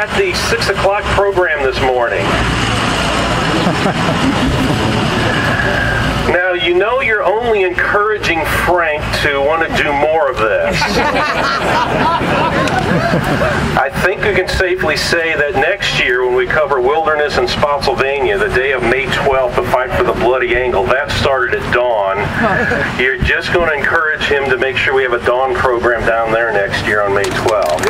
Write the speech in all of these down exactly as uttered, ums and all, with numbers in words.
at the six o'clock program this morning. Now, you know you're only encouraging Frank to want to do more of this. I think we can safely say that next year when we cover Wilderness in Spotsylvania, the day of May twelfth, the fight for the Bloody Angle, that started at dawn. You're just going to encourage him to make sure we have a dawn program down there next year on May twelfth.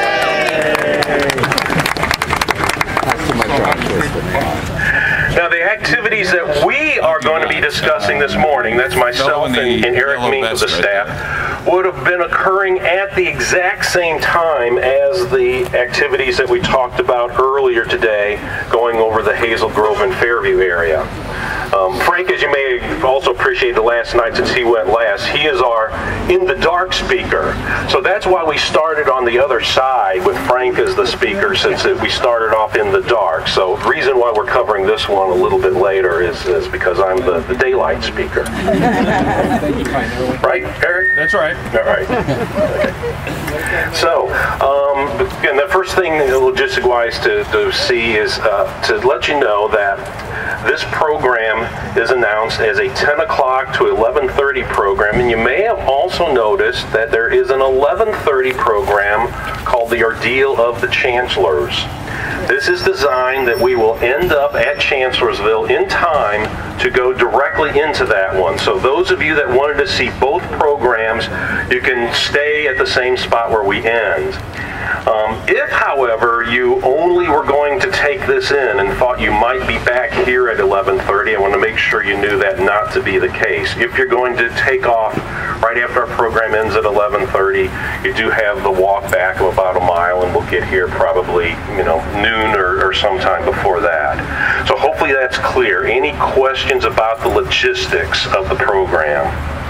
Now, the activities that we are going to be discussing this morning, that's myself and, and Eric Mink of the staff, would have been occurring at the exact same time as the activities that we talked about earlier today, going over the Hazel Grove and Fairview area. Um, Frank, as you may also appreciate the last night since he went last, he is our in the dark speaker. So that's why we started on the other side with Frank as the speaker, since it, we started off in the dark. So the reason why we're covering this one a little bit later is, is because I'm the, the daylight speaker. Right, Eric? That's right. All right. Okay. So, um, again, the first thing logistic-wise to, to see is uh, to let you know that this program is announced as a ten o'clock to eleven thirty program, and you may have also noticed that there is an eleven thirty program called the Ordeal of the Chancellors. This is designed that we will end up at Chancellorsville in time to go directly into that one. So those of you that wanted to see both programs, you can stay at the same spot where we end. Um, if, however, you only were going to take this in and thought you might be back here at eleven thirty, I want to make sure you knew that not to be the case. If you're going to take off right after our program ends at eleven thirty, you do have the walk back of about a mile, and we'll get here probably, you know, noon or, or sometime before that. So hopefully that's clear. Any questions about the logistics of the program?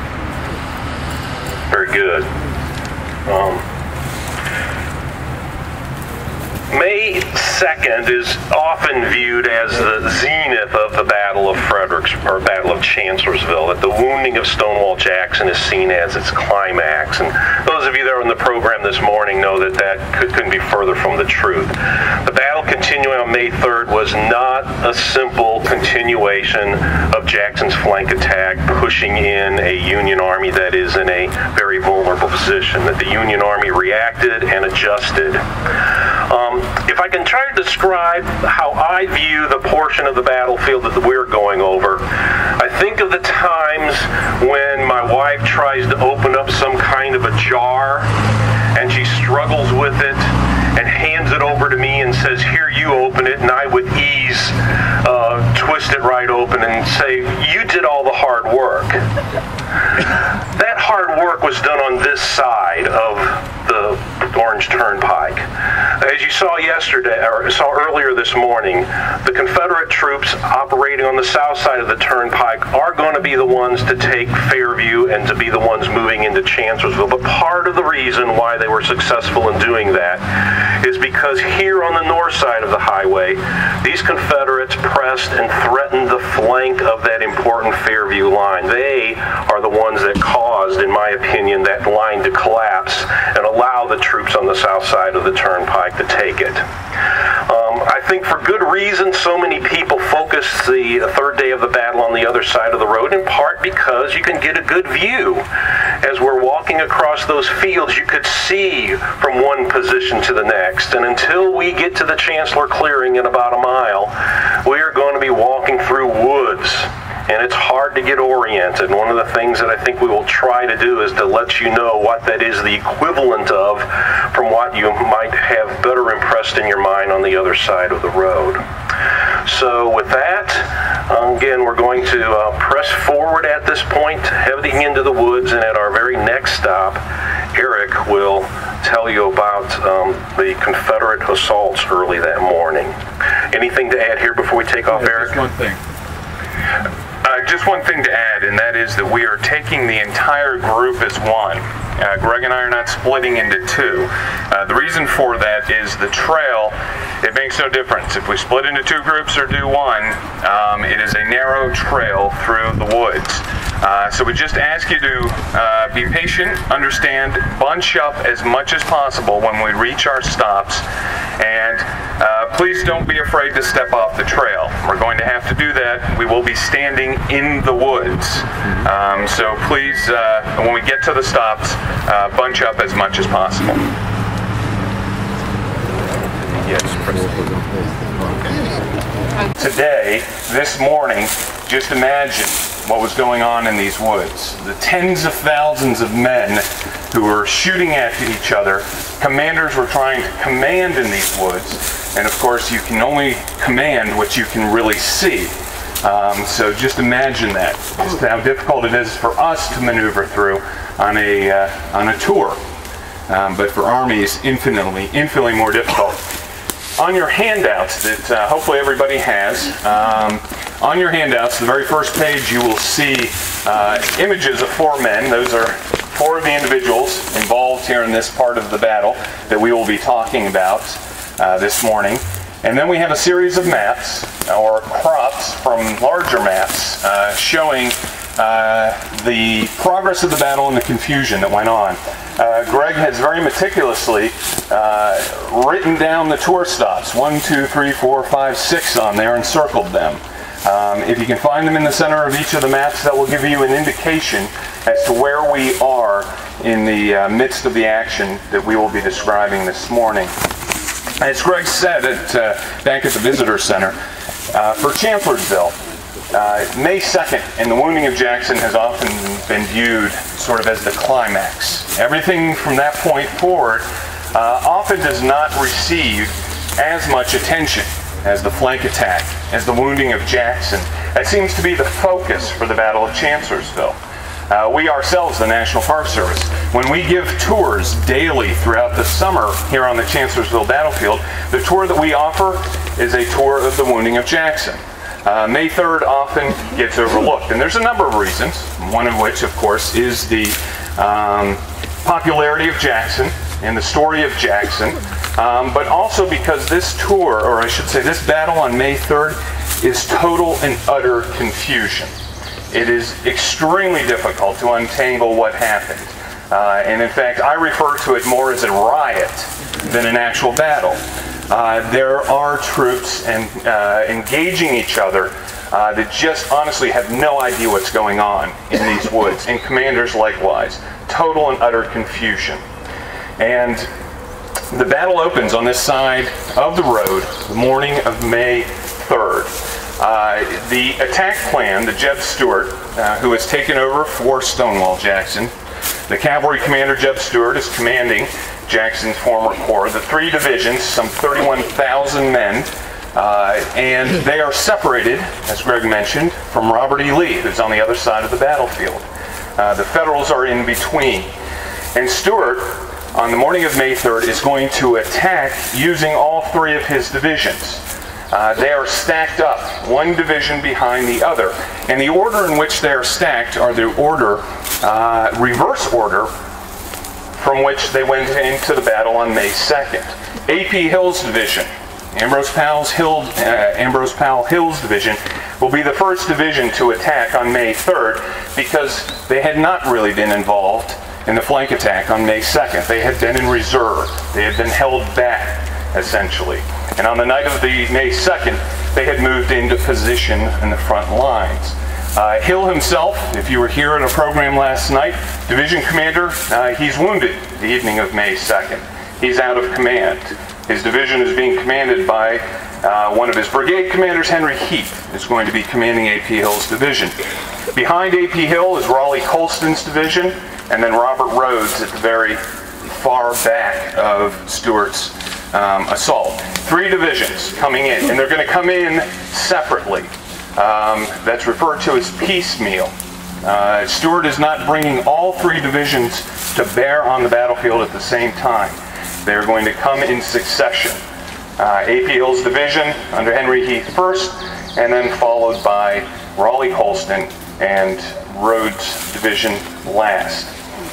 Very good. Um, May second is often viewed as the zenith of the Battle of Fredericks, or Battle of Chancellorsville, that the wounding of Stonewall Jackson is seen as its climax. And those of you that are on the program this morning know that that could, couldn't be further from the truth. The battle continuing on May third was not a simple continuation of Jackson's flank attack, pushing in a Union Army that is in a very vulnerable position, that the Union Army reacted and adjusted. Um, if I can try to describe how I view the portion of the battlefield that we're going over, I think of the times when my wife tries to open up some kind of a jar and she struggles with it and hands it over to me and says, "Here, you open it," and I with ease uh, twist it right open and say, "You did all the hard work." That hard work was done on this side of the Orange Turnpike. As you saw yesterday, or saw earlier this morning, the Confederate troops operating on the south side of the Turnpike are going to be the ones to take Fairview and to be the ones moving into Chancellorsville. But part of the reason why they were successful in doing that is because here on the north side of the highway, these Confederates pressed and threatened the flank of that important Fairview line. They are the ones that caused, in my opinion, that line to collapse and allow the troops on the south side of the Turnpike to take it. Um, I think for good reason so many people focus the third day of the battle on the other side of the road, in part because you can get a good view. As we're walking across those fields, you could see from one position to the next. And until we get to the Chancellor clearing in about a mile, we are going to be walking through woods. And it's hard to get oriented. One of the things that I think we will try to do is to let you know what that is the equivalent of from what you might have better impressed in your mind on the other side of the road. So with that, um, again, we're going to uh, press forward at this point, heading into the woods, and at our very next stop, Eric will tell you about um, the Confederate assaults early that morning. Anything to add here before we take off, yeah, Eric? Just one thing. Uh, just one thing to add, and that is that we are taking the entire group as one. Uh, Gregg and I are not splitting into two. Uh, the reason for that is the trail, it makes no difference. If we split into two groups or do one, um, it is a narrow trail through the woods. Uh, so we just ask you to uh, be patient, understand, bunch up as much as possible when we reach our stops, And uh, please don't be afraid to step off the trail. We're going to have to do that. We will be standing in the woods. Um, so please, uh, when we get to the stops, uh, bunch up as much as possible. Yes, today, this morning, just imagine what was going on in these woods. The tens of thousands of men who were shooting at each other. Commanders were trying to command in these woods, and of course you can only command what you can really see. Um, so just imagine that, just how difficult it is for us to maneuver through on a, uh, on a tour. Um, but for armies, infinitely, infinitely more difficult. On your handouts that uh, hopefully everybody has, um, on your handouts, the very first page, you will see uh, images of four men. Those are four of the individuals involved here in this part of the battle that we will be talking about uh, this morning. And then we have a series of maps, or crops from larger maps, uh, showing uh, the progress of the battle and the confusion that went on. Uh, Gregg has very meticulously uh, written down the tour stops, one, two, three, four, five, six on there, and circled them. Um, if you can find them in the center of each of the maps, that will give you an indication as to where we are in the uh, midst of the action that we will be describing this morning. As Gregg said at, uh, back at the Visitor Center, uh, for Chancellorsville, uh, May second and the wounding of Jackson has often been viewed sort of as the climax. Everything from that point forward uh, often does not receive as much attention as the flank attack, as the wounding of Jackson. That seems to be the focus for the Battle of Chancellorsville. Uh, we ourselves, the National Park Service, when we give tours daily throughout the summer here on the Chancellorsville battlefield, the tour that we offer is a tour of the wounding of Jackson. Uh, May third often gets overlooked, and there's a number of reasons, one of which, of course, is the um, popularity of Jackson and the story of Jackson, um, but also because this tour, or I should say this battle on May third, is total and utter confusion. It is extremely difficult to untangle what happened. Uh, and in fact, I refer to it more as a riot than an actual battle. Uh, there are troops and, uh, engaging each other uh, that just honestly have no idea what's going on in these woods, and commanders likewise. Total and utter confusion. And the battle opens on this side of the road the morning of May third. Uh, the attack plan, the Jeb Stuart, uh, who has taken over for Stonewall Jackson, the cavalry commander Jeb Stuart is commanding Jackson's former corps, the three divisions, some thirty-one thousand men, uh, and they are separated, as Gregg mentioned, from Robert E. Lee, who's on the other side of the battlefield. Uh, the Federals are in between. And Stuart, on the morning of May third, is going to attack using all three of his divisions. Uh, they are stacked up, one division behind the other. And the order in which they are stacked are the order, uh, reverse order, from which they went into the battle on May second. A P Hill's division, Ambrose Powell's Hill, uh, Ambrose Powell Hill's division, will be the first division to attack on May third because they had not really been involved in the flank attack on May second. They had been in reserve. They had been held back, essentially. And on the night of the May second, they had moved into position in the front lines. Uh, Hill himself, if you were here in a program last night, division commander, uh, he's wounded the evening of May second. He's out of command. His division is being commanded by uh, one of his brigade commanders, Henry Heath, is going to be commanding A P Hill's division. Behind A P Hill is Raleigh Colston's division, and then Robert Rhodes at the very far back of Stuart's um, assault. Three divisions coming in, and they're going to come in separately. Um, that's referred to as piecemeal. Uh, Stuart is not bringing all three divisions to bear on the battlefield at the same time. They're going to come in succession. Uh, A P Hill's division under Henry Heath first, and then followed by Raleigh Colston and Rhodes' division last.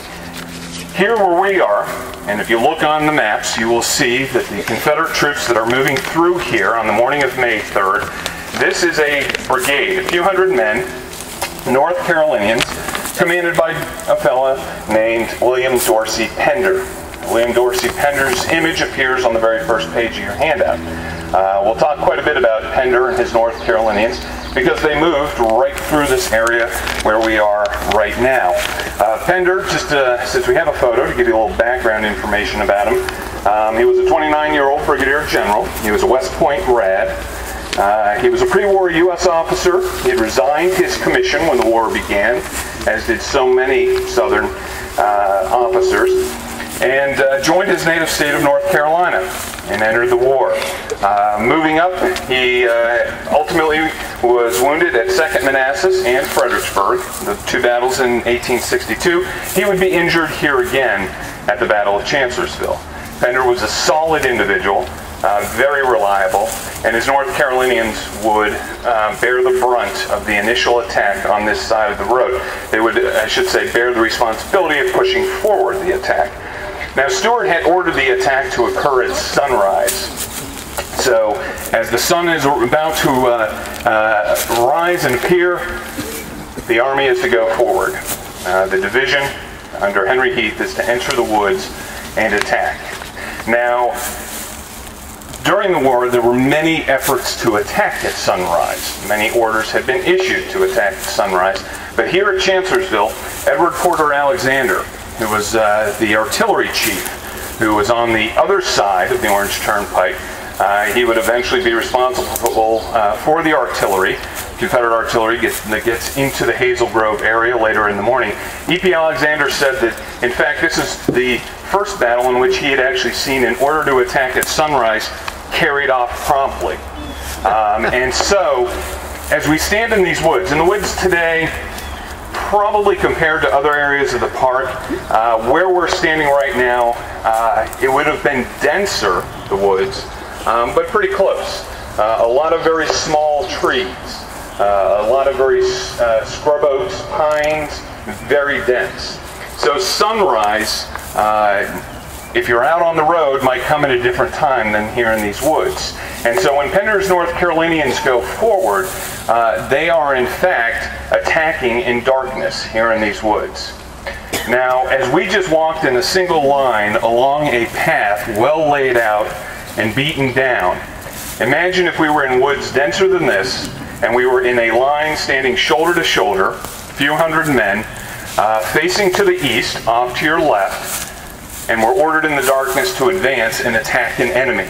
Here where we are, and if you look on the maps, you will see that the Confederate troops that are moving through here on the morning of May third, this is a brigade, a few hundred men, North Carolinians, commanded by a fella named William Dorsey Pender. William Dorsey Pender's image appears on the very first page of your handout. Uh, we'll talk quite a bit about Pender and his North Carolinians because they moved right through this area where we are right now. Uh, Pender, just uh, since we have a photo to give you a little background information about him, um, he was a twenty-nine-year-old brigadier general. He was a West Point grad. Uh, he was a pre-war U S officer. He had resigned his commission when the war began, as did so many Southern uh, officers, and uh, joined his native state of North Carolina and entered the war. Uh, moving up, he uh, ultimately was wounded at Second Manassas and Fredericksburg, the two battles in eighteen sixty-two. He would be injured here again at the Battle of Chancellorsville. Pender was a solid individual, uh, very reliable, and his North Carolinians would uh, bear the brunt of the initial attack on this side of the road. They would, I should say, bear the responsibility of pushing forward the attack. Now, Stuart had ordered the attack to occur at sunrise. So, as the sun is about to uh, uh, rise and appear, the army is to go forward. Uh, the division under Henry Heath is to enter the woods and attack. Now, during the war, there were many efforts to attack at sunrise. Many orders had been issued to attack at sunrise. But here at Chancellorsville, Edward Porter Alexander, who was uh, the artillery chief, who was on the other side of the Orange Turnpike, uh, he would eventually be responsible uh, for the artillery. Confederate artillery gets, that gets into the Hazel Grove area later in the morning. E P Alexander said that, in fact, this is the first battle in which he had actually seen an order to attack at sunrise carried off promptly. Um, and so, as we stand in these woods, in the woods today, probably compared to other areas of the park, uh, where we're standing right now, uh, it would have been denser, the woods, um, but pretty close. Uh, a lot of very small trees, uh, a lot of very uh, scrub oaks, pines, very dense. So sunrise, uh, if you're out on the road, might come at a different time than here in these woods. And so when Pender's North Carolinians go forward, uh, they are in fact attacking in darkness here in these woods. Now, as we just walked in a single line along a path well laid out and beaten down, imagine if we were in woods denser than this, and we were in a line standing shoulder to shoulder, a few hundred men, uh, facing to the east, off to your left, and were ordered in the darkness to advance and attack an enemy.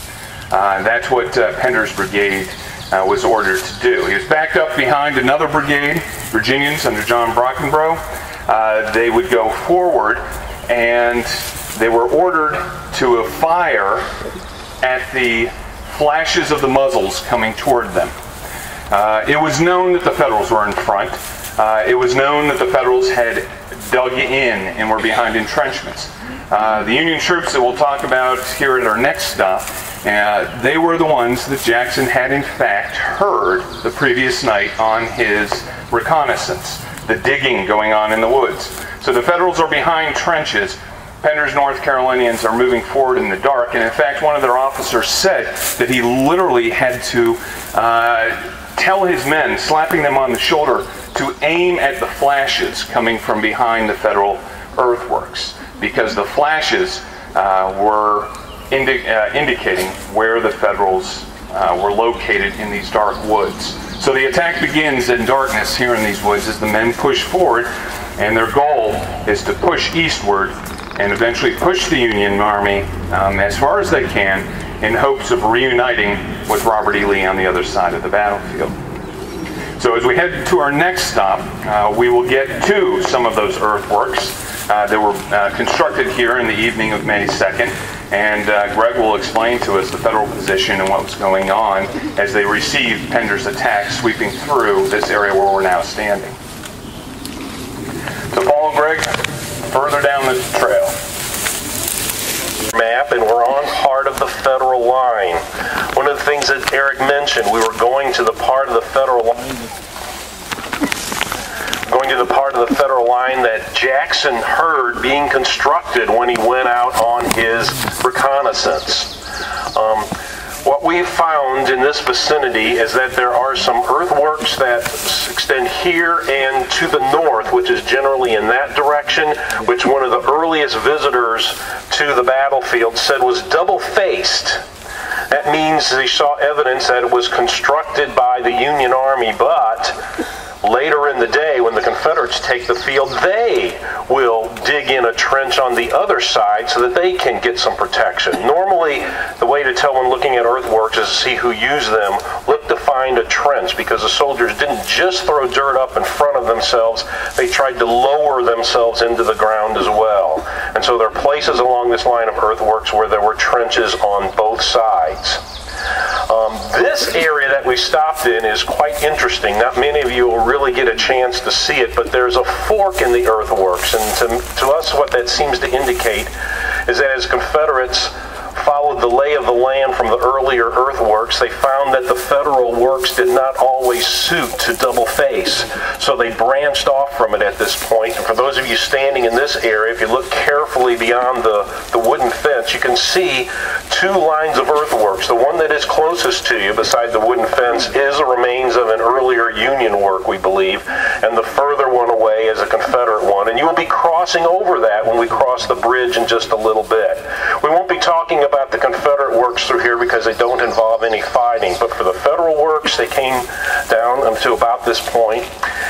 Uh, that's what uh, Pender's brigade uh, was ordered to do. He was backed up behind another brigade, Virginians under John Brockenbrough. Uh, they would go forward, and they were ordered to fire at the flashes of the muzzles coming toward them. Uh, it was known that the Federals were in front. Uh, it was known that the Federals had dug in and were behind entrenchments. Uh, the Union troops that we'll talk about here at our next stop, uh, they were the ones that Jackson had in fact heard the previous night on his reconnaissance, the digging going on in the woods. So the Federals are behind trenches. Pender's North Carolinians are moving forward in the dark, and in fact one of their officers said that he literally had to uh, tell his men, slapping them on the shoulder, to aim at the flashes coming from behind the Federal earthworks, because the flashes uh, were indi uh, indicating where the Federals uh, were located in these dark woods. So the attack begins in darkness here in these woods as the men push forward, and their goal is to push eastward and eventually push the Union Army um, as far as they can in hopes of reuniting with Robert E. Lee on the other side of the battlefield. So as we head to our next stop, uh, we will get to some of those earthworks uh, that were uh, constructed here in the evening of May second, and uh, Gregg will explain to us the Federal position and what was going on as they received Pender's attack sweeping through this area where we're now standing. So follow Gregg further down the trail. Map, and we're on part of the Federal line. One of the things that Eric mentioned, we were going to the part of the Federal line, going to the part of the Federal line that Jackson heard being constructed when he went out on his reconnaissance. Um, what we've found in this vicinity is that there are some earthworks that extend here and to the north, which is generally in that direction, which one of the earliest visitors to the battlefield said was double-faced. That means they saw evidence that it was constructed by the Union Army, but later in the day, when the Confederates take the field, they will dig in a trench on the other side so that they can get some protection. Normally, the way to tell when looking at earthworks is to see who used them. Look to find a trench, because the soldiers didn't just throw dirt up in front of themselves, they tried to lower themselves into the ground as well. And so there are places along this line of earthworks where there were trenches on both sides. Um, this area that we stopped in is quite interesting. Not many of you will really get a chance to see it, but there's a fork in the earthworks, and to, to us what that seems to indicate is that as Confederates followed the lay of the land from the earlier earthworks, they found that the federal works did not always suit to double face. So they branched off from it at this point. And for those of you standing in this area, if you look carefully beyond the, the wooden fence, you can see two lines of earthworks. The one that is closest to you beside the wooden fence is the remains of an earlier Union work, we believe, and the further one away is a Confederate one. And you will be crossing over that when we cross the bridge in just a little bit. We won't be talking about the Confederate works through here because they don't involve any fighting, but for the Federal works, they came down to about this point.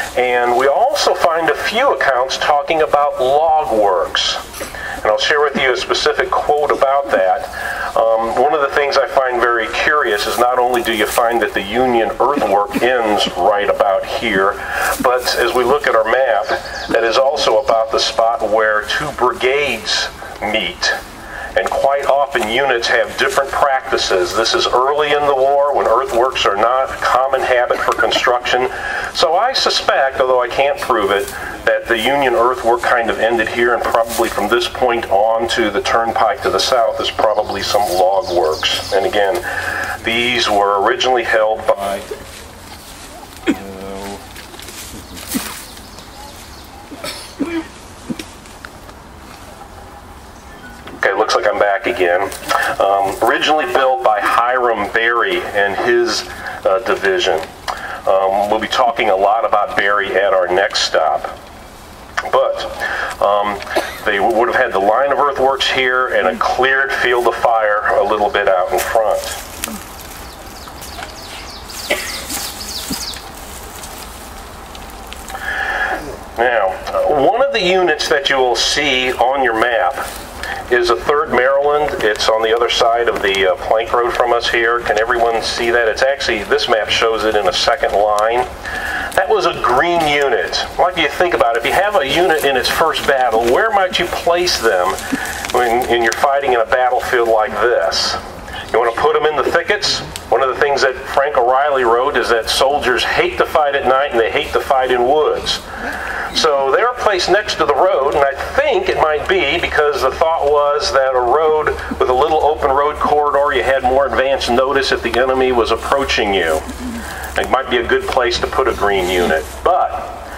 And we also find a few accounts talking about log works. And I'll share with you a specific quote about that. Um, one of the things I find very curious is not only do you find that the Union earthwork ends right about here, but as we look at our map, that is also about the spot where two brigades meet. And quite often units have different practices. This is early in the war when earthworks are not a common habit for construction. So I suspect, although I can't prove it, that the Union earthwork kind of ended here, and probably from this point on to the turnpike to the south is probably some log works. And again, these were originally held by Okay, looks like I'm back again. Um, originally built by Hiram Berry and his uh, division. Um, we'll be talking a lot about Berry at our next stop. But um, they would have had the line of earthworks here and a cleared field of fire a little bit out in front. Now, one of the units that you will see on your map is a third Maryland. It's on the other side of the uh, plank road from us here. Can everyone see that? It's actually, this map shows it in a second line. That was a green unit. Like you think about it, if you have a unit in its first battle, where might you place them when, when you're fighting in a battlefield like this? You want to put them in the thickets? One of the things that Frank O'Reilly wrote is that soldiers hate to fight at night and they hate to fight in woods. So they were placed next to the road, and I think it might be because the thought was that a road with a little open road corridor, you had more advance notice if the enemy was approaching you. It might be a good place to put a green unit. But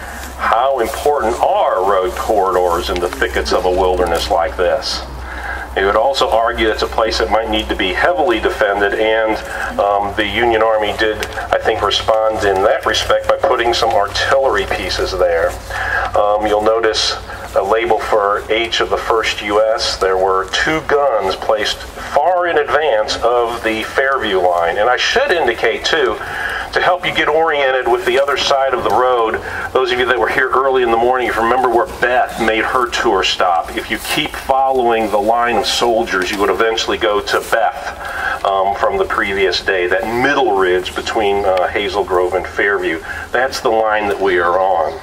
how important are road corridors in the thickets of a wilderness like this? He would also argue it's a place that might need to be heavily defended, and um, the Union Army did, I think, respond in that respect by putting some artillery pieces there. Um, you'll notice a label for H of the first U S There were two guns placed far in advance of the Fairview line. And I should indicate, too, to help you get oriented with the other side of the road, those of you that were here early in the morning, if you remember where Beth made her tour stop, if you keep following the line of soldiers, you would eventually go to Beth um, from the previous day, that middle ridge between uh, Hazel Grove and Fairview. That's the line that we are on.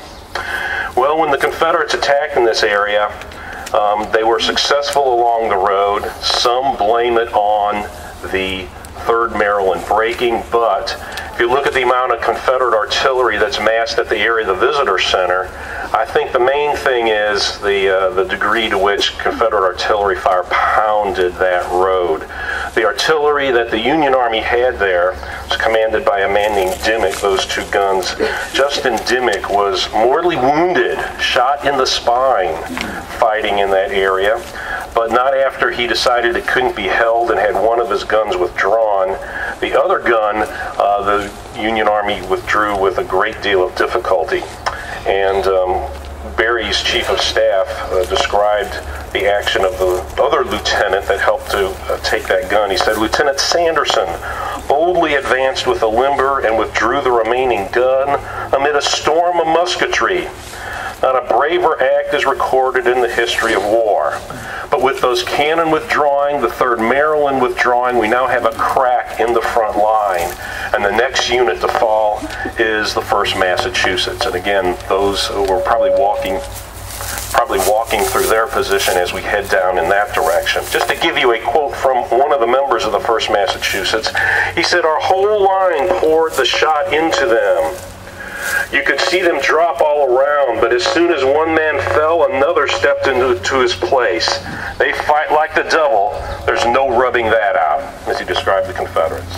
Well, when the Confederates attacked in this area, um, they were successful along the road. Some blame it on the third Maryland breaking, but if you look at the amount of Confederate artillery that's massed at the area of the visitor center, I think the main thing is the uh, the degree to which Confederate artillery fire pounded that road. The artillery that the Union Army had there was commanded by a man named Dimmick, those two guns. Justin Dimmick was mortally wounded, shot in the spine, fighting in that area, but not after he decided it couldn't be held and had one of of his guns withdrawn. The other gun, uh, the Union Army withdrew with a great deal of difficulty. And um, Berry's chief of staff uh, described the action of the other lieutenant that helped to uh, take that gun. He said, "Lieutenant Sanderson boldly advanced with a limber and withdrew the remaining gun amid a storm of musketry. Not a braver act is recorded in the history of war. But with those cannon withdrawing, the third Maryland withdrawing, we now have a crack in the front line. And the next unit to fall is the first Massachusetts." And again, those who were probably walking probably walking through their position as we head down in that direction. Just to give you a quote from one of the members of the first Massachusetts, he said, "Our whole line poured the shot into them. You could see them drop all around, but as soon as one man fell, another stepped into to his place. They fight like the devil. There's no rubbing that out," as he described the Confederates.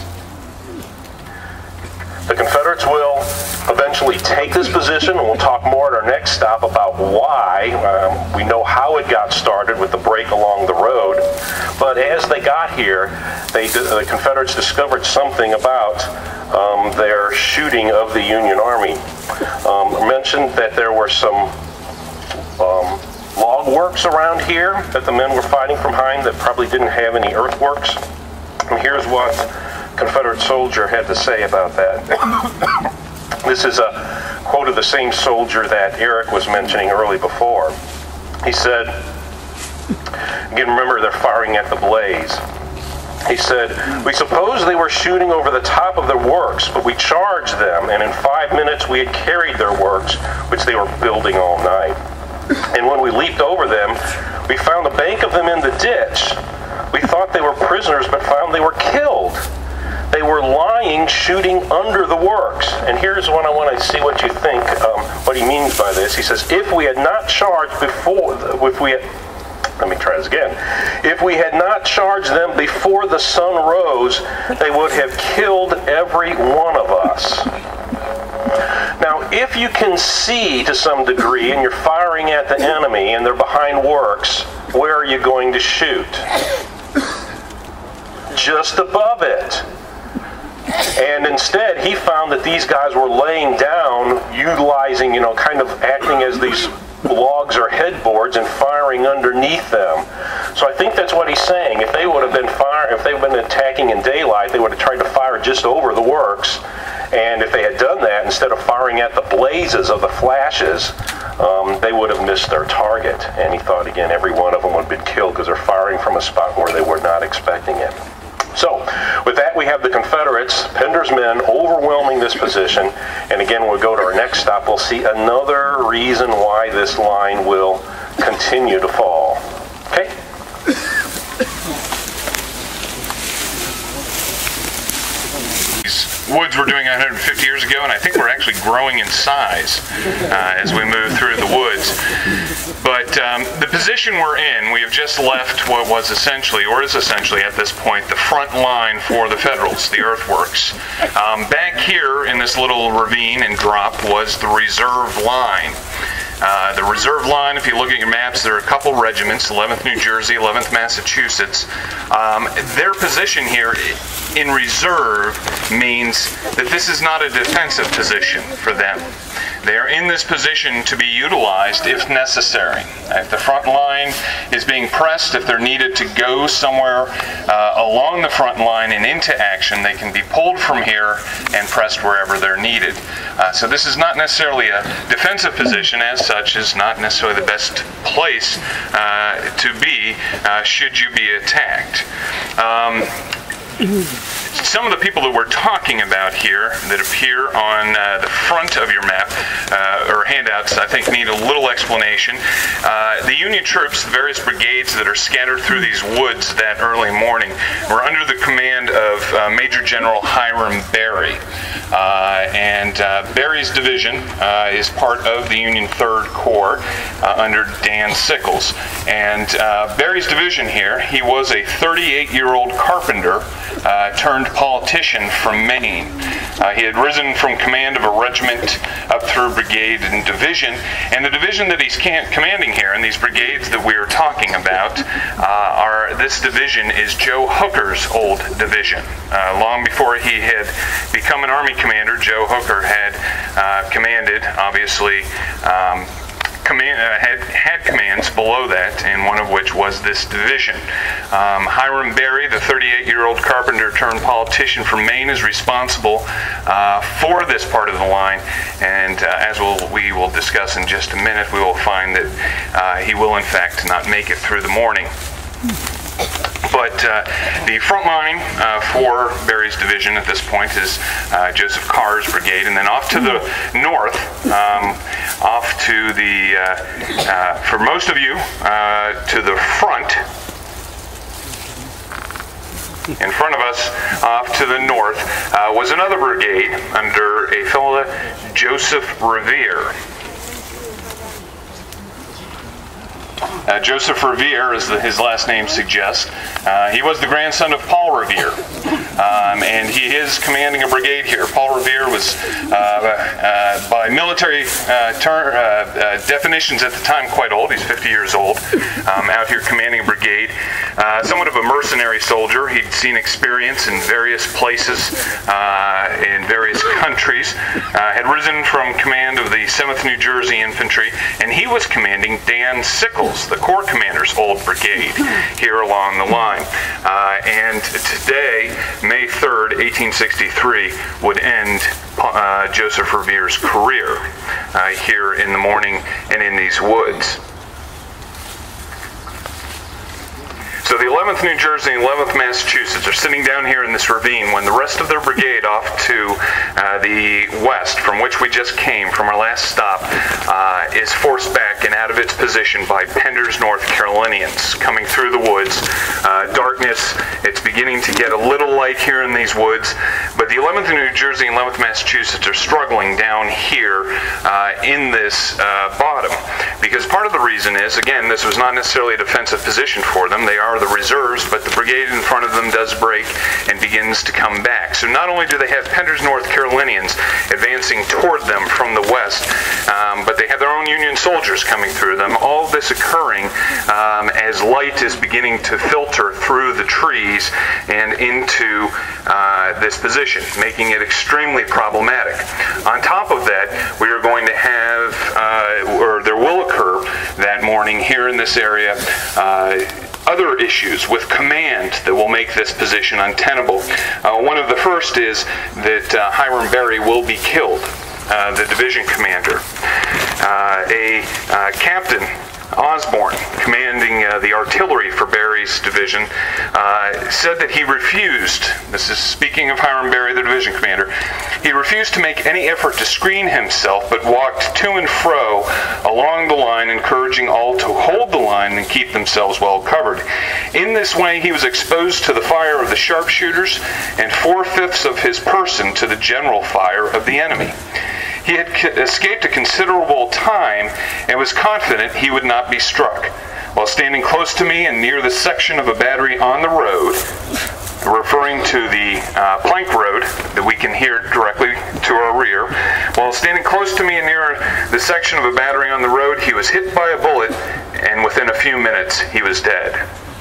The Confederates will eventually take this position, and we'll talk more at our next stop about why. Um, we know how it got started with the break along the road, but as they got here, they, the Confederates discovered something about um, their shooting of the Union Army. Um, I mentioned that there were some um, log works around here that the men were fighting from behind that probably didn't have any earthworks. And here's what Confederate soldier had to say about that. This is a quote of the same soldier that Eric was mentioning early before. He said, again, remember they're firing at the blaze. He said, "We supposed they were shooting over the top of their works, but we charged them, and in five minutes we had carried their works, which they were building all night. And when we leaped over them, we found a bank of them in the ditch. We thought they were prisoners, but found they were killed. They were lying, shooting under the works." And here's what I want to see what you think, um, what he means by this. He says, "If we had not charged before, if we had, let me try this again. If we had not charged them before the sun rose, they would have killed every one of us." Now, if you can see to some degree, and you're firing at the enemy, and they're behind works, where are you going to shoot? Just above it. And instead, he found that these guys were laying down, utilizing, you know, kind of acting as these logs or headboards and firing underneath them. So I think that's what he's saying. If they would have been fire, if they would have been attacking in daylight, they would have tried to fire just over the works. And if they had done that, instead of firing at the blazes of the flashes, um, they would have missed their target. And he thought, again, every one of them would have been killed because they're firing from a spot where they were not expecting it. So, with that, we have the Confederates, Pender's men, overwhelming this position. And again, we'll go to our next stop. We'll see another reason why this line will continue to fall. Okay? These woods were doing one hundred fifty years ago, and I think we're actually growing in size uh, as we move through the woods. But um, the position we're in, we have just left what was essentially, or is essentially at this point, the front line for the Federals, the earthworks. Um, back here in this little ravine and drop was the reserve line. Uh, the reserve line, if you look at your maps, there are a couple regiments, eleventh New Jersey, eleventh Massachusetts. Um, their position here in reserve means that this is not a defensive position for them. They are in this position to be utilized if necessary. If the front line is being pressed, if they're needed to go somewhere uh, along the front line and into action, they can be pulled from here and pressed wherever they're needed. Uh, so this is not necessarily a defensive position as such, is not necessarily the best place uh, to be uh, should you be attacked. Um, Some of the people that we're talking about here that appear on uh, the front of your map uh, or handouts, I think, need a little explanation. Uh, the Union troops, the various brigades that are scattered through these woods that early morning, were under the command of uh, Major General Hiram Berry. Uh, and uh, Berry's division uh, is part of the Union third Corps uh, under Dan Sickles. And uh, Berry's division here, he was a thirty-eight-year-old carpenter uh, turned politician from Maine. Uh, he had risen from command of a regiment up through brigade and division, and the division that he's can commanding here, and these brigades that we are talking about, uh, are this division is Joe Hooker's old division. Uh, long before he had become an Army commander, Joe Hooker had uh, commanded, obviously, um, Command, uh, had, had commands below that, and one of which was this division. Um, Hiram Berry, the thirty-eight-year-old carpenter turned politician from Maine, is responsible uh, for this part of the line, and uh, as we'll, we will discuss in just a minute, we will find that uh, he will in fact not make it through the morning. But uh, the front line uh, for Berry's division at this point is uh, Joseph Carr's brigade, and then off to the north, um, off to the, uh, uh, for most of you, uh, to the front, in front of us, off to the north, uh, was another brigade under a fellow, Joseph Revere. Uh, Joseph Revere, as the, his last name suggests, uh, he was the grandson of Paul Revere, um, and he is commanding a brigade here. Paul Revere was, uh, uh, by military uh, ter uh, uh, definitions at the time, quite old. He's fifty years old, um, out here commanding a brigade. Uh, somewhat of a mercenary soldier. He'd seen experience in various places, uh, in various countries, uh, had risen from command of the seventh New Jersey Infantry, and he was commanding Dan Sickles, the Corps Commander's old brigade, here along the line. Uh, and today, May third, eighteen sixty-three, would end uh, Joseph Revere's career uh, here in the morning and in these woods. So the eleventh New Jersey and eleventh Massachusetts are sitting down here in this ravine when the rest of their brigade off to uh, the west, from which we just came from our last stop, uh, is forced back and out of its position by Pender's North Carolinians coming through the woods. Uh, darkness, it's beginning to get a little light here in these woods, but the eleventh New Jersey and eleventh Massachusetts are struggling down here uh, in this uh, bottom, because part of the reason is, again, this was not necessarily a defensive position for them. They are the reserves, but the brigade in front of them does break and begins to come back. So not only do they have Pender's North Carolinians advancing toward them from the west, um, but they have their own Union soldiers coming through them. All of this occurring um, as light is beginning to filter through the trees and into uh, this position, making it extremely problematic. On top of that, we are going to have, uh, or there will occur that morning here in this area, uh, other issues with command that will make this position untenable. Uh, one of the first is that uh, Hiram Berry will be killed, uh, the division commander. Uh, a uh, captain, Osborne, commanding uh, the artillery for Berry's division, uh, said that he refused, this is speaking of Hiram Berry, the division commander, he refused to make any effort to screen himself, but walked to and fro along the line, encouraging all to hold the line and keep themselves well covered. In this way, he was exposed to the fire of the sharpshooters and four-fifths of his person to the general fire of the enemy. He had escaped a considerable time and was confident he would not be struck. While standing close to me and near the section of a battery on the road, referring to the uh, plank road that we can hear directly to our rear, while standing close to me and near the section of a battery on the road, he was hit by a bullet, and within a few minutes he was dead.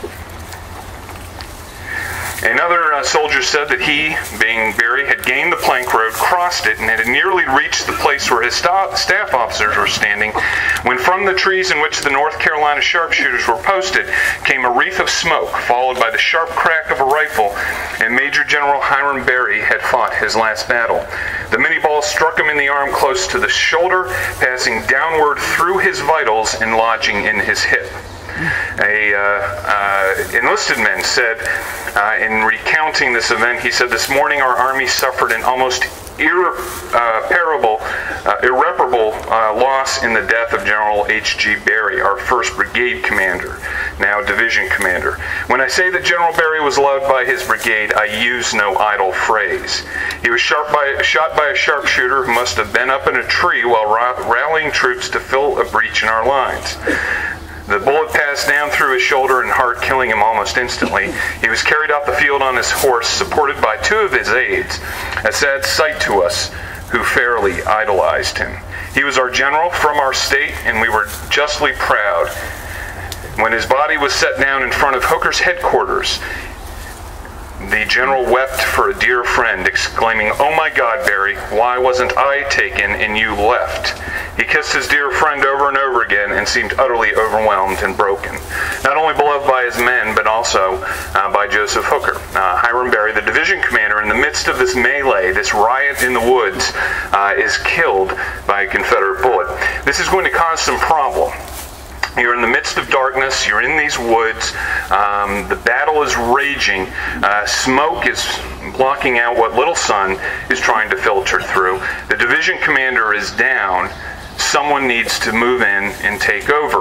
Another uh, soldier said that he, being Berry, had gained the plank road, crossed it, and had nearly reached the place where his sta staff officers were standing, when from the trees in which the North Carolina sharpshooters were posted came a wreath of smoke, followed by the sharp crack of a rifle, and Major General Hiram Berry had fought his last battle. The minie ball struck him in the arm close to the shoulder, passing downward through his vitals and lodging in his hip. A uh, uh, enlisted man said, uh, in recounting this event, he said, "This morning our army suffered an almost irreparable, uh, irreparable uh, loss in the death of General H G Berry, our first brigade commander. now division commander. When I say that General Berry was loved by his brigade, I use no idle phrase. He was sharp by, shot by a sharpshooter who must have been up in a tree while ra rallying troops to fill a breach in our lines. The bullet passed down through his shoulder and heart, killing him almost instantly. He was carried off the field on his horse, supported by two of his aides, a sad sight to us who fairly idolized him. He was our general from our state, and we were justly proud. When his body was set down in front of Hooker's headquarters, the general wept for a dear friend, exclaiming, "Oh my God, Berry, why wasn't I taken and you left?" He kissed his dear friend over and over again and seemed utterly overwhelmed and broken. Not only beloved by his men, but also uh, by Joseph Hooker. Uh, Hiram Berry, the division commander, in the midst of this melee, this riot in the woods, uh, is killed by a Confederate bullet. This is going to cause some problem. You're in the midst of darkness, you're in these woods, um, the battle is raging, uh, smoke is blocking out what little sun is trying to filter through. The division commander is down. Someone needs to move in and take over.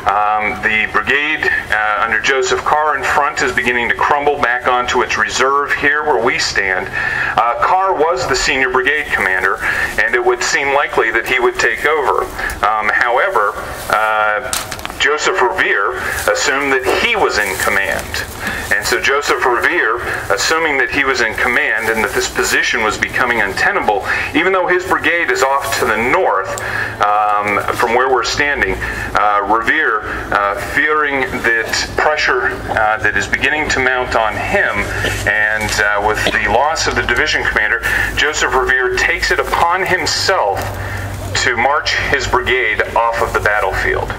Um, the brigade uh, under Joseph Carr in front is beginning to crumble back onto its reserve here where we stand. Uh, Carr was the senior brigade commander, and it would seem likely that he would take over. Um, however, uh, Joseph Revere assumed that he was in command. And so Joseph Revere, assuming that he was in command and that this position was becoming untenable, even though his brigade is off to the north um, from where we're standing, uh, Revere, uh, fearing that pressure uh, that is beginning to mount on him, and uh, with the loss of the division commander, Joseph Revere takes it upon himself to march his brigade off of the battlefield.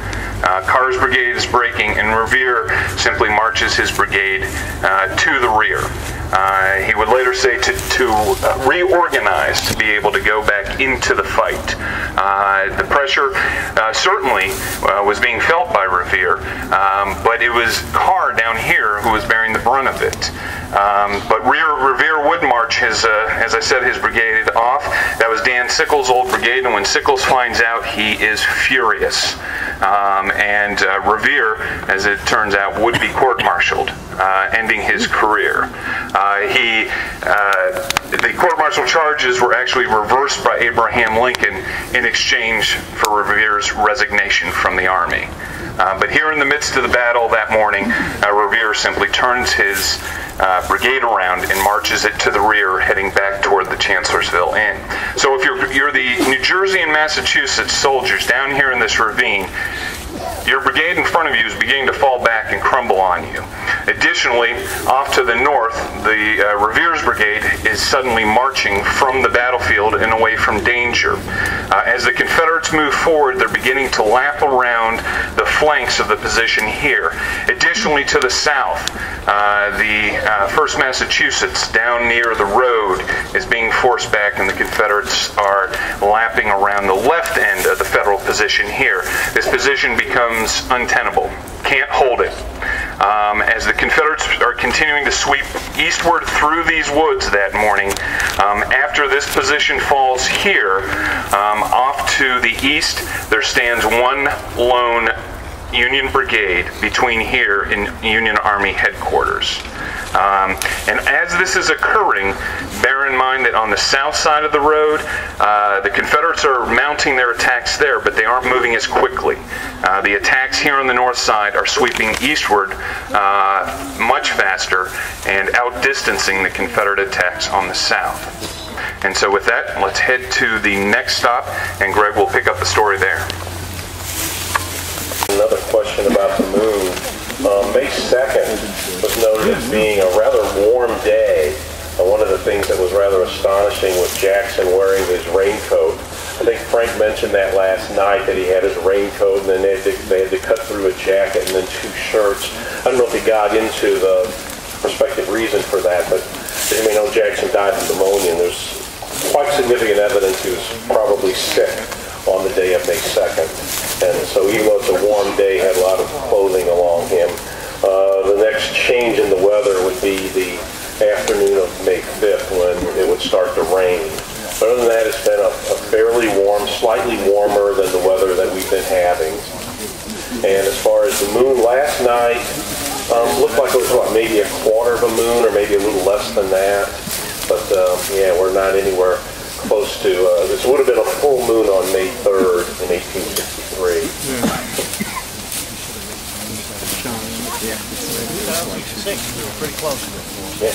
Uh, Carr's brigade is breaking, and Revere simply marches his brigade uh, to the rear. Uh, he would later say to, to uh, reorganize to be able to go back into the fight. Uh, the pressure uh, certainly uh, was being felt by Revere, um, but it was Carr down here who was bearing the brunt of it. Um, but rear, Revere would march his, uh, as I said, his brigade off. That was Dan Sickles' old brigade, and when Sickles finds out, he is furious. Um, and uh, Revere, as it turns out, would be court-martialed, uh, ending his career. Uh, he, uh, the court-martial charges were actually reversed by Abraham Lincoln in exchange for Revere's resignation from the Army. Uh, but here in the midst of the battle that morning, uh, Revere simply turns his uh, brigade around and marches it to the rear, heading back toward the Chancellorsville Inn. So if you're, you're the New Jersey and Massachusetts soldiers down here in this ravine, your brigade in front of you is beginning to fall back and crumble on you. Additionally, off to the north, the uh, Revere's brigade is suddenly marching from the battlefield and away from danger. Uh, as the Confederates move forward, they're beginning to lap around the flanks of the position here. Additionally, to the south, uh, the uh, first Massachusetts down near the road is being forced back, and the Confederates are lapping around the left end of the Federal position here. This position becomes untenable. Can't hold it. Um, as the Confederates are continuing to sweep eastward through these woods that morning, um, after this position falls here, um, off to the east, there stands one lone Union brigade between here and Union Army headquarters. Um, and as this is occurring, bear in mind that on the south side of the road, uh, the Confederates are mounting their attacks there, but they aren't moving as quickly. Uh, the attacks here on the north side are sweeping eastward uh, much faster and outdistancing the Confederate attacks on the south. And so with that, let's head to the next stop, and Gregg will pick up the story there. Another question about the move. Uh, May second was noted as being a rather warm day. Uh, one of the things that was rather astonishing was Jackson wearing his raincoat. I think Frank mentioned that last night, that he had his raincoat, and then they had to, they had to cut through a jacket and then two shirts. I don't know if he got into the prospective reason for that, but you may know Jackson died of pneumonia, and there's quite significant evidence he was probably sick on the day of May second. And so even though it's a warm day, had a lot of clothing along him. Uh, the next change in the weather would be the afternoon of May fifth, when it would start to rain. But other than that, it's been a, a fairly warm, slightly warmer than the weather that we've been having. And as far as the moon last night, um, looked like it was what, maybe a quarter of a moon or maybe a little less than that. But um, yeah, we're not anywhere close to, uh, this would have been a full moon on May third in eighteen sixty-three. Yeah. We were pretty close to it. Yeah.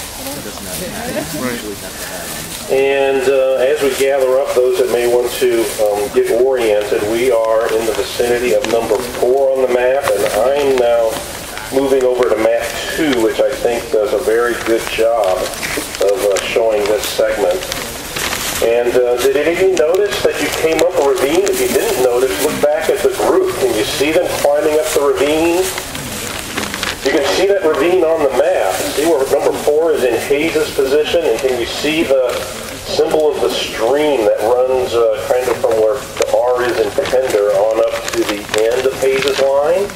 And uh, as we gather up those that may want to um, get oriented, we are in the vicinity of number four on the map, and I'm now moving over to map two, which I think does a very good job of uh, showing this segment. And uh, did any of you notice that you came up a ravine? If you didn't notice, look back at the group. Can you see them climbing up the ravine? You can see that ravine on the map. See where number four is in Hayes' position, and can you see the symbol of the stream that runs uh, kind of from where the R is in Pender on up to the end of Hayes' line?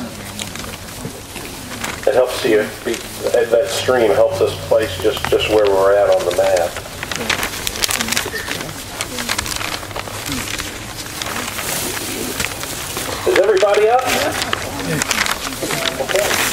It helps see it. That stream helps us place just, just where we're at on the map. Is everybody up? Okay.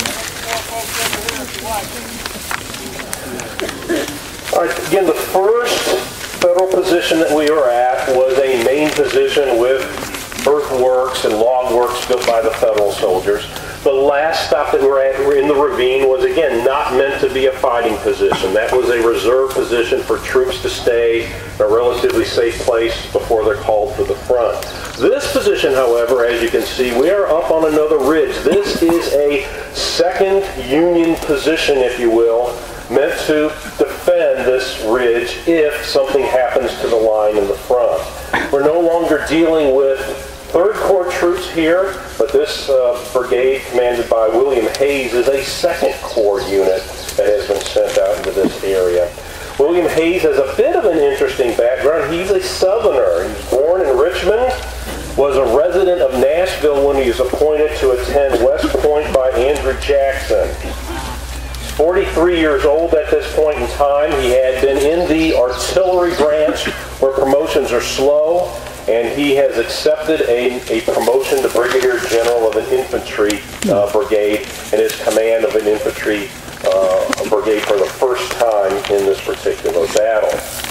All right, again, the first federal position that we were at was a main position with earthworks and log works built by the federal soldiers. The last stop that we were at in the ravine was, again, not meant to be a fighting position. That was a reserve position for troops to stay in a relatively safe place before they're called to the front. This position, however, as you can see, we are up on another ridge. This is a second Union position, if you will, meant to defend this ridge if something happens to the line in the front. We're no longer dealing with third Corps troops here, but this uh, brigade commanded by William Hayes is a second Corps unit that has been sent out into this area. William Hayes has a bit of an interesting background. He's a Southerner. He was born in Richmond, was a resident of Nashville when he was appointed to attend West Point by Andrew Jackson. He's forty-three years old at this point in time. He had been in the artillery branch where promotions are slow, and he has accepted a, a promotion to Brigadier General of an infantry uh, brigade and his command of an infantry uh, brigade for the first time in this particular battle.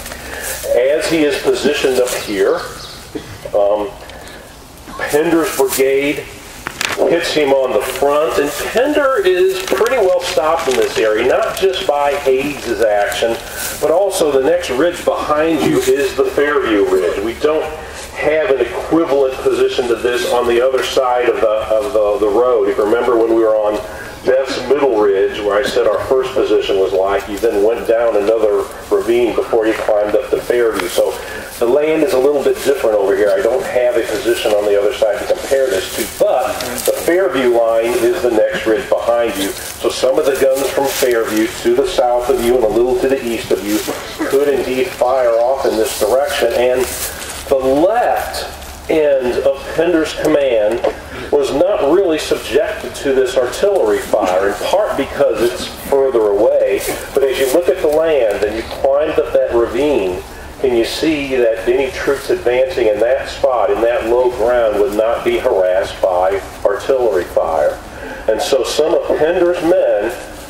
As he is positioned up here, um, Pender's brigade hits him on the front, and Pender is pretty well stopped in this area, not just by Hayes' action, but also the next ridge behind you is the Fairview Ridge. We don't have an equivalent position to this on the other side of the, of the, the road. If you remember when we were on Beth's Middle Ridge, where I said our first position was like, you then went down another ravine before you climbed up to Fairview. So the land is a little bit different over here. I don't have a position on the other side to compare this to, but the Fairview line is the next ridge behind you. So some of the guns from Fairview to the south of you and a little to the east of you could indeed fire off in this direction. And the left end of Pender's command was not really subjected to this artillery fire, in part because it's further away. But as you look at the land and you climbed up that ravine, can you see that any troops advancing in that spot, in that low ground, would not be harassed by artillery fire? And so some of Pender's men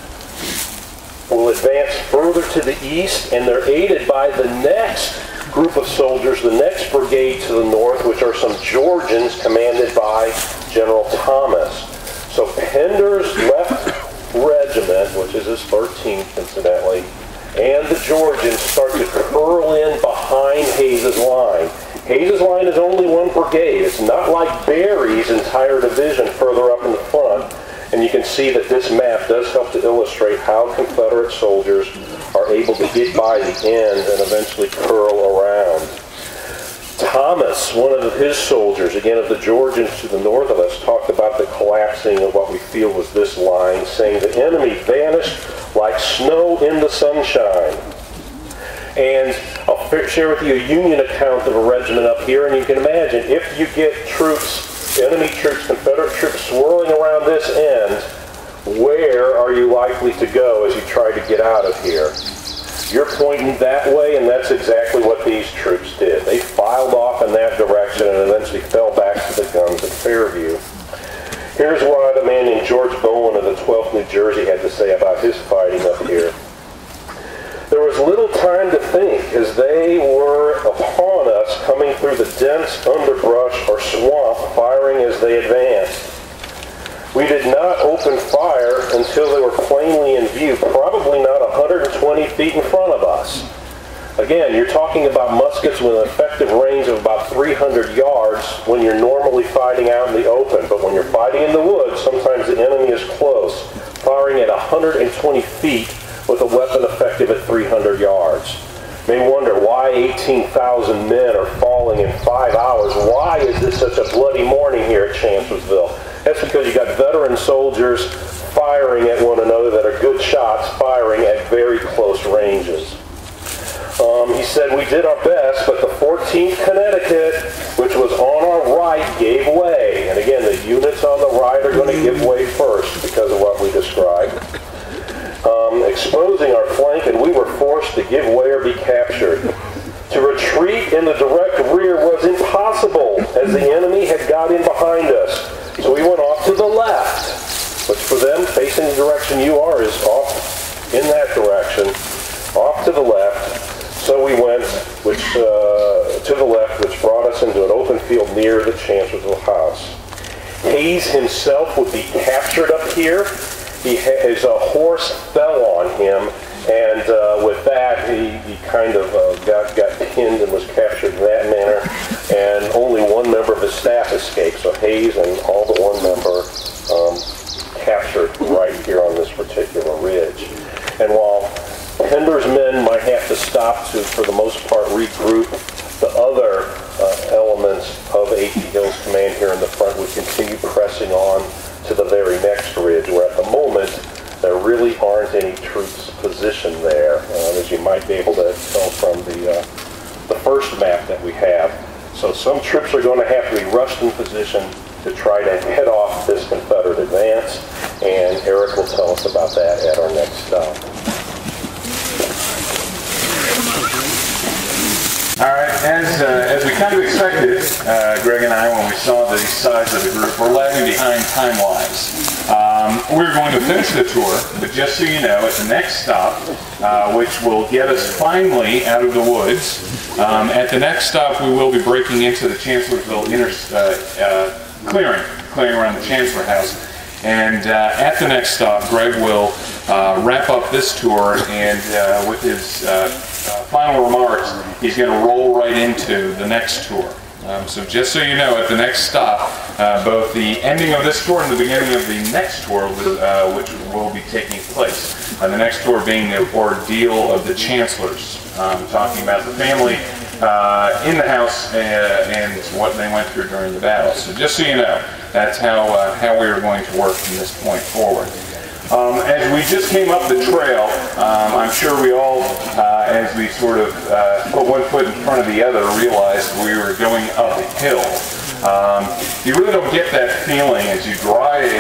will advance further to the east, and they're aided by the next group of soldiers, the next brigade to the north, which are some Georgians commanded by General Thomas. So Pender's left regiment, which is his thirteenth incidentally, and the Georgians start to curl in behind Hayes' line. Hayes' line is only one brigade. It's not like Berry's entire division further up in the front. And you can see that this map does help to illustrate how Confederate soldiers are able to get by the end and eventually curl around. Thomas, one of his soldiers, again of the Georgians to the north of us, talked about the collapsing of what we feel was this line, saying the enemy vanished like snow in the sunshine. And I'll share with you a Union account of a regiment up here, and you can imagine if you get troops, enemy troops, Confederate troops swirling around this end, where are you likely to go as you try to get out of here? You're pointing that way, and that's exactly what these troops did. They filed off in that direction and eventually fell back to the guns at Fairview. Here's what a man named George Bowen of the twelfth New Jersey had to say about his fighting up here. There was little time to think as they were upon us, coming through the dense underbrush or swamp, firing as they advanced. We did not open fire until they were plainly in view, probably not one hundred twenty feet in front of us. Again, you're talking about muskets with an effective range of about three hundred yards when you're normally fighting out in the open. But when you're fighting in the woods, sometimes the enemy is close, firing at one hundred twenty feet with a weapon effective at three hundred yards. You may wonder why eighteen thousand men are falling in five hours. Why is this such a bloody morning here at Chancellorsville? That's because you got veteran soldiers firing at one another that are good shots, firing at very close ranges. Um, he said, we did our best, but the fourteenth Connecticut, which was on our right, gave way. And again, the units on the right are going to give way first because of what we described. Um, exposing our flank, and we were forced to give way or be captured. To retreat in the direct rear was impossible, as the enemy had got in behind us. So we went off to the left, which for them, facing the direction you are, is off in that direction, off to the left. So we went which, uh, to the left, which brought us into an open field near the Chancellorsville house. Hayes himself would be captured up here. He, his uh, horse fell on him, and uh, with that, he, he kind of uh, got, got pinned and was captured in that manner. And only one member of his staff escaped. So Hayes and all but one member um, captured right here on this particular ridge. And while Pender's men might have to stop to, for the most part, regroup, the other uh, elements of A P Hill's command here in the front would continue pressing on to the very next ridge, where at the moment there really aren't any troops positioned there, uh, as you might be able to tell from the, uh, the first map that we have. So some troops are going to have to be rushed in position to try to head off this Confederate advance, and Eric will tell us about that at our next stop. All right, as, uh, as we kind of expected, uh, Greg and I, when we saw the size of the group, we're lagging behind time-wise. Um, we're going to finish the tour, but just so you know, at the next stop, uh, which will get us finally out of the woods, um, at the next stop we will be breaking into the Chancellorsville inner, uh, uh, clearing, clearing around the Chancellor House. And uh, at the next stop, Greg will uh, wrap up this tour, and uh, with his uh, uh, final remarks, he's going to roll right into the next tour. Um, so just so you know, at the next stop, uh, both the ending of this tour and the beginning of the next tour, was, uh, which will be taking place. Uh, the next tour being the ordeal of the Chancellors, um, talking about the family uh, in the house uh, and what they went through during the battle. So just so you know, that's how, uh, how we are going to work from this point forward. Um, as we just came up the trail, um, I'm sure we all, uh, as we sort of uh, put one foot in front of the other, realized we were going uphill. Um, you really don't get that feeling as you drive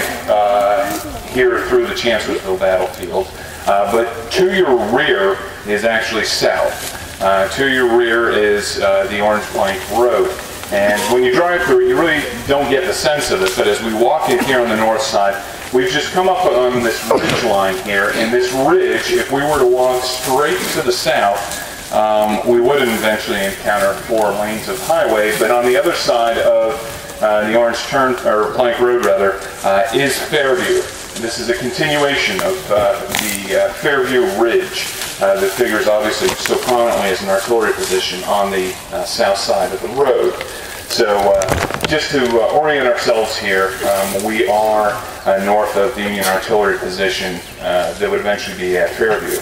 uh, here through the Chancellorsville battlefield, uh, but to your rear is actually south. Uh, to your rear is uh, the Orange Plank Road. And when you drive through it, you really don't get the sense of it, but as we walk in here on the north side, we've just come up on this ridge line here, and this ridge, if we were to walk straight to the south, um, we would eventually encounter four lanes of highway, but on the other side of uh, the Orange Turn, or Plank Road rather, uh, is Fairview. This is a continuation of uh, the uh, Fairview Ridge uh, that figures obviously so prominently as an artillery position on the uh, south side of the road. So uh, just to uh, orient ourselves here, um, we are uh, north of the Union artillery position uh, that would eventually be at Fairview.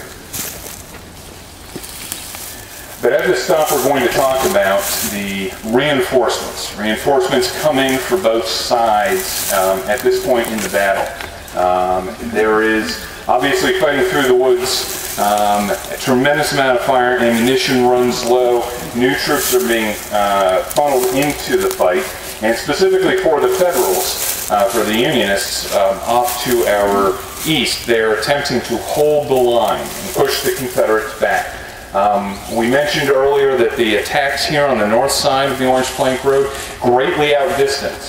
But at this stop we're going to talk about the reinforcements. Reinforcements coming for both sides um, at this point in the battle. Um, there is obviously fighting through the woods, um, a tremendous amount of fire, ammunition runs low, new troops are being uh, funneled into the fight, and specifically for the Federals, uh, for the Unionists, um, off to our east, they're attempting to hold the line and push the Confederates back. Um, we mentioned earlier that the attacks here on the north side of the Orange Plank Road greatly outdistanced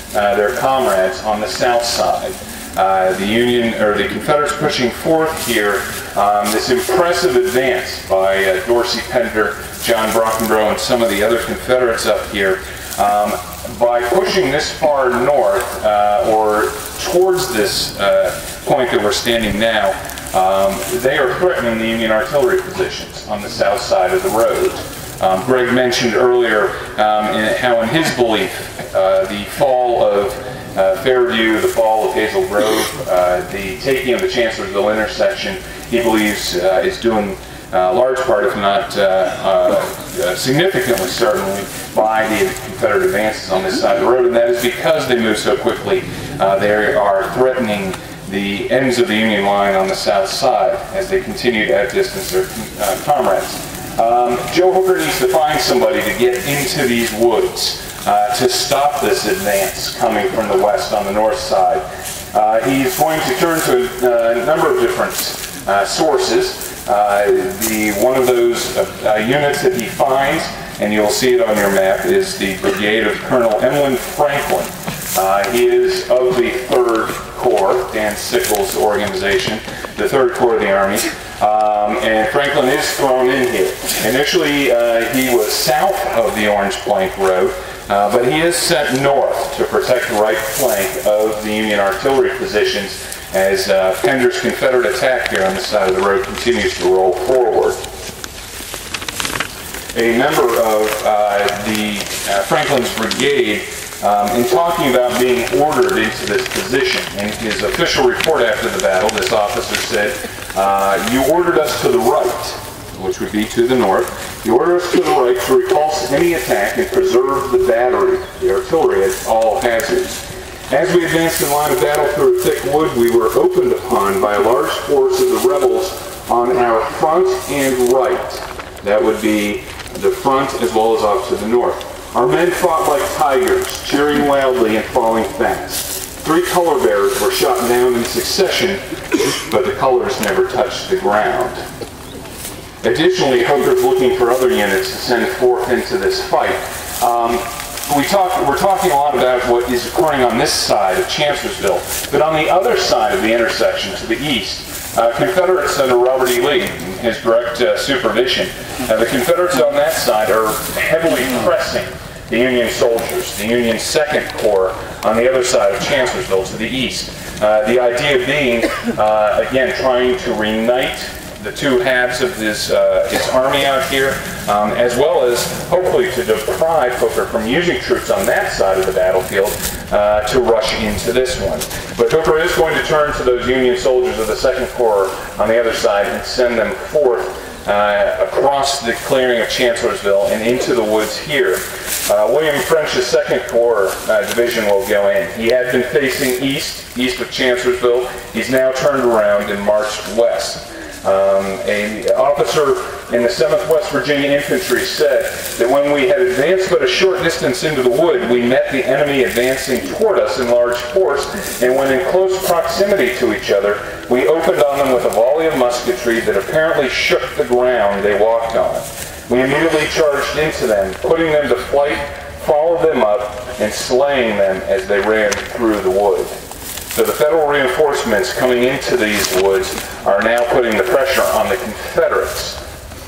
uh, their comrades on the south side. Uh, the Union, or the Confederates pushing forth here, um, this impressive advance by uh, Dorsey, Pender, John Brockenbrough, and some of the other Confederates up here. Um, by pushing this far north, uh, or towards this uh, point that we're standing now, um, they are threatening the Union artillery positions on the south side of the road. Um, Gregg mentioned earlier um, in, how in his belief, uh, the fall of Uh, Fairview, the fall of Hazel Grove, uh, the taking of the Chancellorsville intersection, he believes uh, is doing a uh, large part, if not uh, uh, significantly certainly, by the Confederate advances on this side of the road, and that is because they move so quickly. Uh, they are threatening the ends of the Union line on the south side as they continue to outdistance their uh, comrades. Um, Joe Hooker needs to find somebody to get into these woods Uh, to stop this advance coming from the west on the north side. Uh, he's going to turn to a, a number of different uh, sources. Uh, the one of those uh, uh, units that he finds, and you'll see it on your map, is the brigade of Colonel Emlyn Franklin. Uh, he is of the third Corps, Dan Sickles' organization, the third Corps of the Army. Um, and Franklin is thrown in here. Initially, uh, he was south of the Orange Plank Road, Uh, but he is sent north to protect the right flank of the Union artillery positions as uh, Pender's Confederate attack here on the side of the road continues to roll forward. A member of uh, the uh, Franklin's brigade, um, in talking about being ordered into this position, in his official report after the battle, this officer said, uh, "You ordered us to the right," which would be to the north. "You ordered us to the right to repulse any attack and preserve the battery, the artillery, at all hazards. As we advanced in line of battle through a thick wood, we were opened upon by a large force of the rebels on our front and right." That would be the front as well as off to the north. "Our men fought like tigers, cheering loudly and falling fast. Three color bearers were shot down in succession, but the colors never touched the ground." Additionally, Hooker's looking for other units to send forth into this fight. Um, we talk, we're talking a lot about what is occurring on this side of Chancellorsville, but on the other side of the intersection to the east, uh, Confederates under Robert E. Lee, his direct uh, supervision, uh, the Confederates on that side are heavily pressing the Union soldiers, the Union Second Corps on the other side of Chancellorsville to the east. Uh, the idea being, uh, again, trying to reunite the two halves of his, uh, his army out here, um, as well as hopefully to deprive Hooker from using troops on that side of the battlefield uh, to rush into this one. But Hooker is going to turn to those Union soldiers of the Second Corps on the other side and send them forth uh, across the clearing of Chancellorsville and into the woods here. Uh, William French's Second Corps uh, division will go in. He had been facing east, east of Chancellorsville. He's now turned around and marched west. Um, an officer in the seventh West Virginia Infantry said that when we had advanced but a short distance into the wood, we met the enemy advancing toward us in large force, and when in close proximity to each other, we opened on them with a volley of musketry that apparently shook the ground they walked on. We immediately charged into them, putting them to flight, followed them up, and slaying them as they ran through the wood. So the Federal reinforcements coming into these woods are now putting the pressure on the Confederates.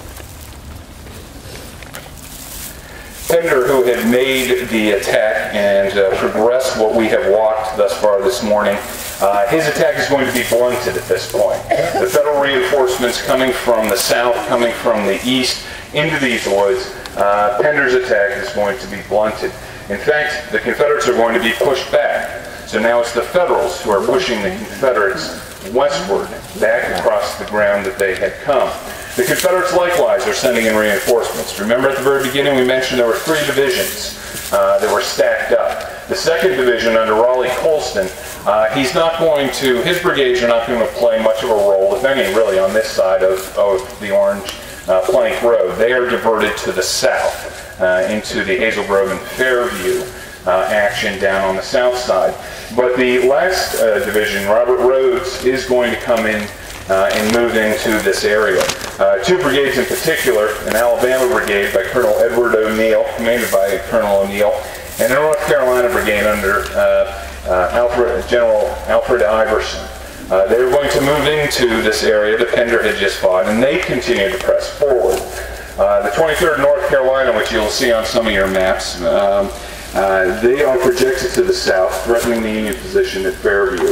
Pender, who had made the attack and uh, progressed what we have walked thus far this morning, uh, his attack is going to be blunted at this point. The Federal reinforcements coming from the south, coming from the east into these woods, uh, Pender's attack is going to be blunted. In fact, the Confederates are going to be pushed back. So now it's the Federals who are pushing the Confederates westward, back across the ground that they had come. The Confederates likewise are sending in reinforcements. Remember at the very beginning we mentioned there were three divisions uh, that were stacked up. The second division under Raleigh Colston, uh, he's not going to, his brigades are not going to play much of a role, if any, really, on this side of, of the Orange uh, Plank Road. They are diverted to the south, uh, into the Hazel Grove and Fairview Uh, action down on the south side. But the last uh, division, Robert Rhodes, is going to come in uh, and move into this area. Uh, two brigades in particular, an Alabama brigade by Colonel Edward O'Neill, commanded by Colonel O'Neill, and the North Carolina Brigade under uh, uh, Alfred, General Alfred Iverson. Uh, they were going to move into this area that Pender had just fought, and they continued to press forward. Uh, the twenty-third North Carolina, which you'll see on some of your maps, um, uh, they are projected to the south, threatening the Union position at Fairview.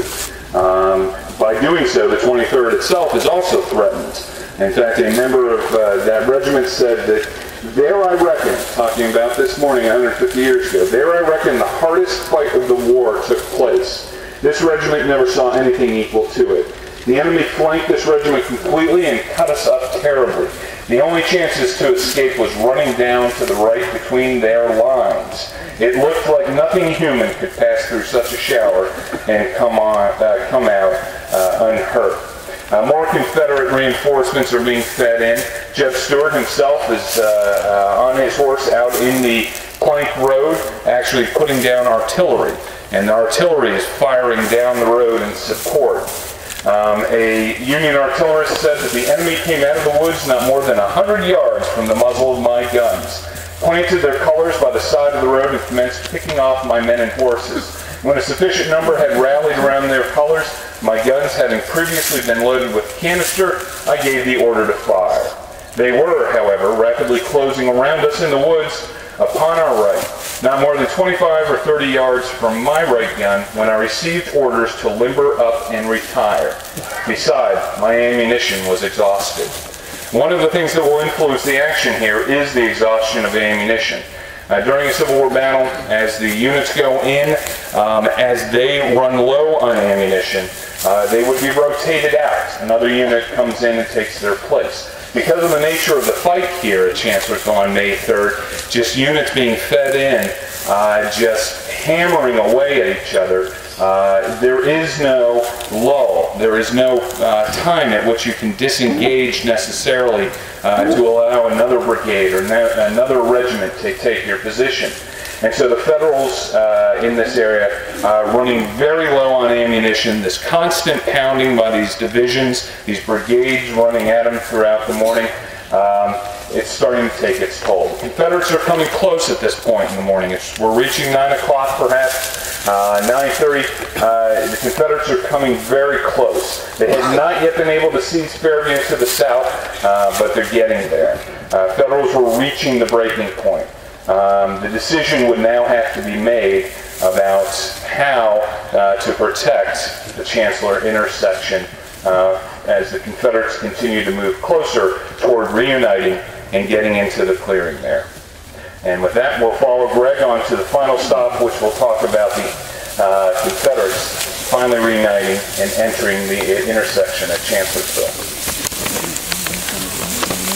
Um, by doing so, the twenty-third itself is also threatened. In fact, a member of uh, that regiment said that there I reckon, talking about this morning one hundred fifty years ago, there I reckon the hardest fight of the war took place. This regiment never saw anything equal to it. The enemy flanked this regiment completely and cut us up terribly. The only chances to escape was running down to the right between their lines. It looked like nothing human could pass through such a shower and come, on, uh, come out uh, unhurt. Uh, more Confederate reinforcements are being fed in. Jeb Stuart himself is uh, uh, on his horse out in the plank road, actually putting down artillery. And the artillery is firing down the road in support. Um, a Union artillerist said that the enemy came out of the woods not more than one hundred yards from the muzzle of my guns, planted their colors by the side of the road, and commenced picking off my men and horses. When a sufficient number had rallied around their colors, my guns having previously been loaded with canister, I gave the order to fire. They were, however, rapidly closing around us in the woods upon our right, not more than twenty-five or thirty yards from my right gun, when I received orders to limber up and retire. Besides, my ammunition was exhausted. One of the things that will influence the action here is the exhaustion of ammunition. Uh, during a Civil War battle, as the units go in, um, as they run low on ammunition, uh, they would be rotated out. Another unit comes in and takes their place. Because of the nature of the fight here at Chancellorsville on May third, just units being fed in, uh, just hammering away at each other, uh, there is no lull. There is no uh, time at which you can disengage necessarily uh, to allow another brigade or no, another regiment to take your position. And so the Federals uh, in this area are uh, running very low on ammunition, this constant pounding by these divisions, these brigades running at them throughout the morning. Um, it's starting to take its toll. The Confederates are coming close at this point in the morning. It's, we're reaching nine o'clock perhaps, uh, nine thirty. Uh, the Confederates are coming very close. They have not yet been able to seize Fairview to the south, uh, but they're getting there. Uh, Federals were reaching the breaking point. Um, the decision would now have to be made about how uh, to protect the Chancellor intersection uh, as the Confederates continue to move closer toward reuniting and getting into the clearing there. And with that, we'll follow Gregg on to the final stop, which will talk about the uh, Confederates finally reuniting and entering the intersection at Chancellorsville.